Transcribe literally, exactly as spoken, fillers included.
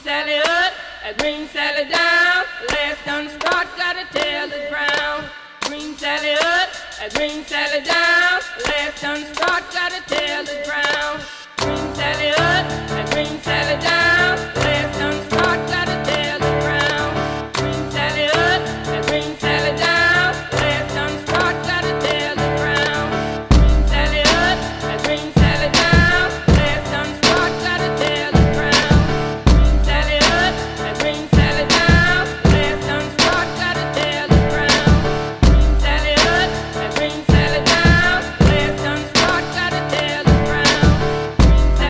Sally up, and green Sally down. Last done start, gotta tell the ground. Green Sally up, and green Sally down. Last done start, gotta tell